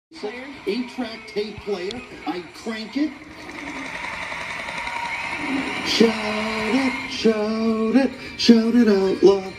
8-track tape player. I crank it. Shout it, shout it, shout it out loud.